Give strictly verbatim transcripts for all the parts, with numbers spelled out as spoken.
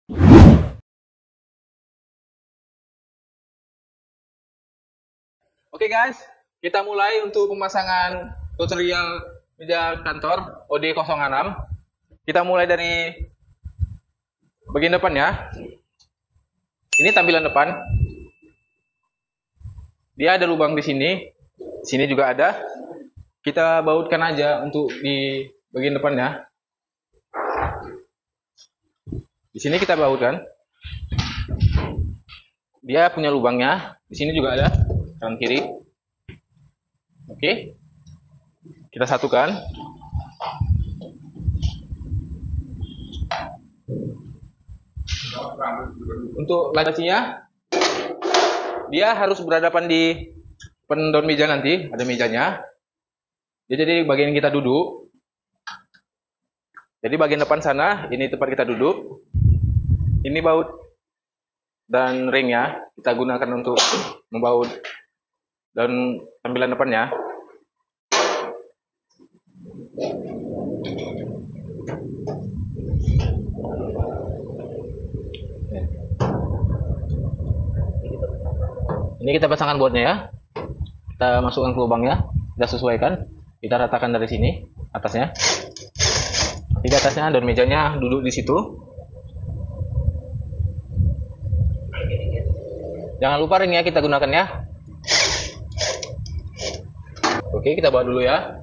Oke guys, kita mulai untuk pemasangan tutorial meja kantor O D nol enam. Kita mulai dari bagian depan ya. Ini tampilan depan. Dia ada lubang di sini. Sini juga ada. Kita bautkan aja untuk di bagian depannya. Di sini kita bautkan. Dia punya lubangnya. Di sini juga ada. Kanan kiri. Oke, kita satukan. Untuk lacinya, dia harus berhadapan di pendon meja nanti. Ada mejanya. Jadi bagian kita duduk. Jadi bagian depan sana, ini tempat kita duduk. Ini baut dan ringnya kita gunakan untuk membaut dan tampilan depannya. Ini kita pasangkan bautnya ya. Kita masukkan ke lubangnya, kita sesuaikan, kita ratakan dari sini atasnya. Di atasnya dan mejanya duduk di situ. Jangan lupa ringnya kita gunakan ya. Oke, kita bawa dulu ya.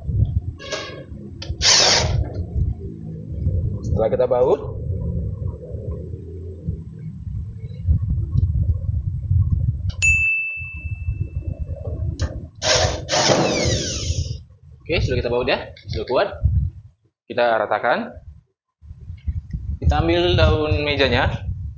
Setelah kita baut, oke, sudah kita baut ya, sudah kuat. Kita ratakan. Kita ambil daun mejanya.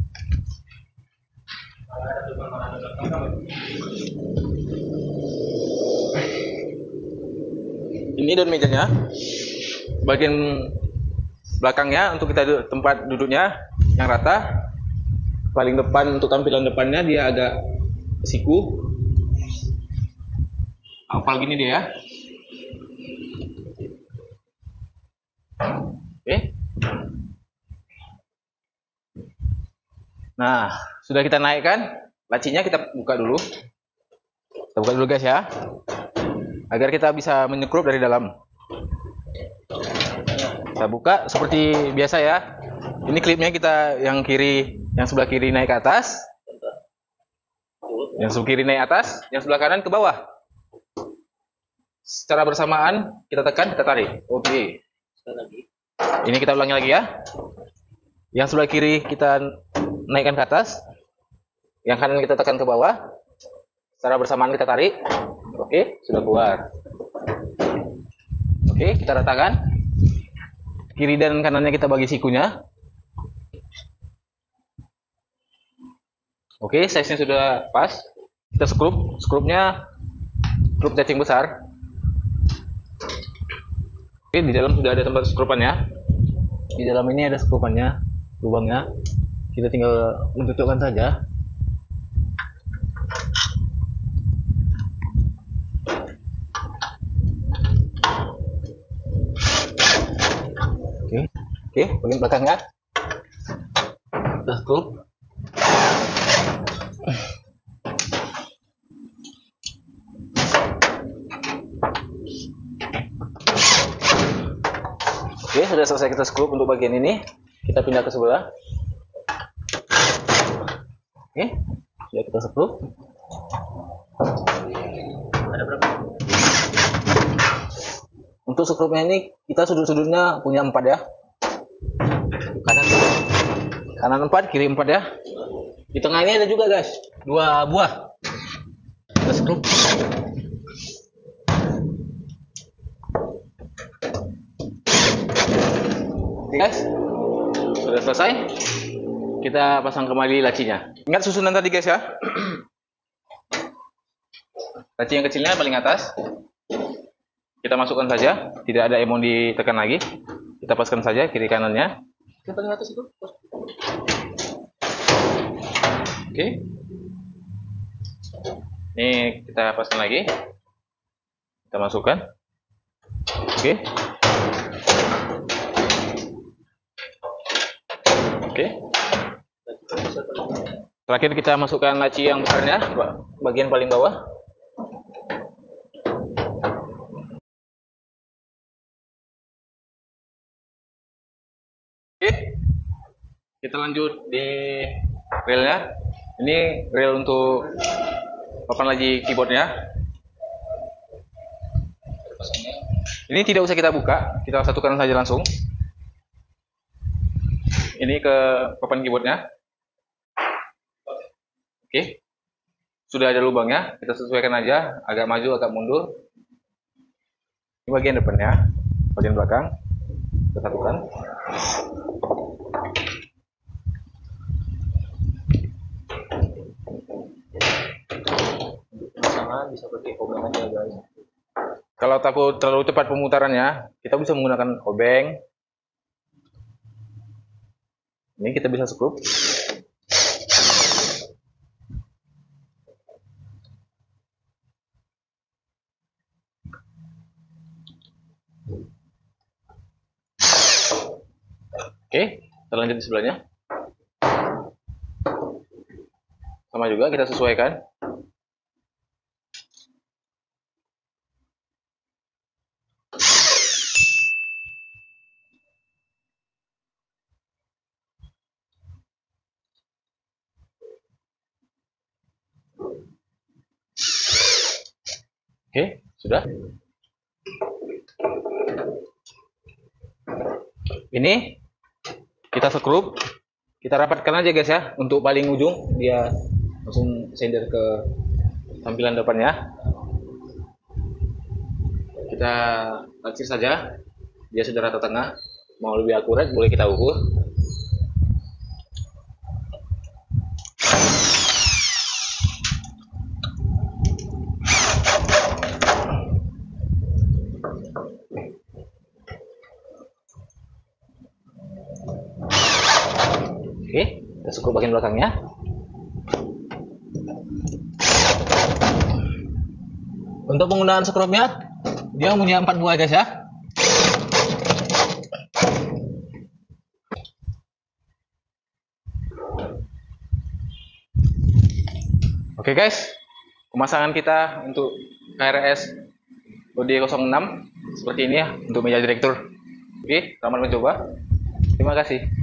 Ini daun mejanya, bagian belakangnya untuk kita duduk, tempat duduknya yang rata. Paling depan untuk tampilan depannya dia agak siku. Apal gini dia ya. Oke. Nah, sudah kita naikkan. Lacinya kita buka dulu. Kita buka dulu guys ya, agar kita bisa menyekrup dari dalam. Kita buka seperti biasa ya. Ini klipnya kita yang kiri, yang sebelah kiri naik ke atas, yang sebelah kiri naik atas, yang sebelah kanan ke bawah. Secara bersamaan kita tekan, kita tarik. Oke. Ini kita ulangi lagi ya. Yang sebelah kiri kita naikkan ke atas, yang kanan kita tekan ke bawah. Secara bersamaan kita tarik. Oke, sudah keluar. Oke, kita ratakan. Kiri dan kanannya kita bagi sikunya. Oke, size-nya sudah pas. Kita skrup. Skrupnya skrup cacing besar. Oke, di dalam sudah ada tempat skrupannya. Di dalam ini ada skrupannya, lubangnya. Kita tinggal mentutupkan saja. Oke, oke, bagian belakangnya kita skrup. Oke, sudah selesai kita skrup untuk bagian ini. Kita pindah ke sebelah. Oke, sudah kita skrup. Ada berapa? Untuk skrupnya ini kita sudut-sudutnya punya empat ya. Kanan kanan empat, kiri empat ya. Di tengah ini ada juga guys, dua buah. Kita skrup. Oke guys, sudah selesai. Kita pasang kembali lacinya. Ingat susunan tadi guys ya. Laci yang kecilnya paling atas. Kita masukkan saja, tidak ada emon ditekan lagi. Kita paskan saja kiri kanannya. Yang paling atas itu. Oke. Ini kita paskan lagi. Kita masukkan. Oke. Oke. Terakhir kita masukkan laci yang besarnya, bagian paling bawah. Oke, kita lanjut di relnya. Ini rel untuk papan laci keyboardnya. Ini tidak usah kita buka, kita satukan saja langsung. Ini ke papan keyboardnya. Oke, sudah ada lubangnya, kita sesuaikan aja, agak maju, agak mundur. Ini bagian depannya, bagian belakang, kita satukan. Bisa pakai obeng aja guys. Kalau takut terlalu cepat pemutarannya, kita bisa menggunakan obeng. Ini kita bisa skrup. Oke, kita lanjut di sebelahnya. Sama juga kita sesuaikan. Oke, sudah. Ini kita skrup, kita rapatkan aja guys ya, untuk paling ujung dia langsung sender ke tampilan depannya. Kita lansir saja, dia sudah rata tengah. Mau lebih akurat boleh kita ukur. Oke, kita skrup bagian belakangnya. Untuk penggunaan skrupnya, dia punya empat buah guys ya. Oke guys, pemasangan kita untuk K R S O D nol enam seperti ini ya, untuk meja direktur. Oke, selamat mencoba. Terima kasih.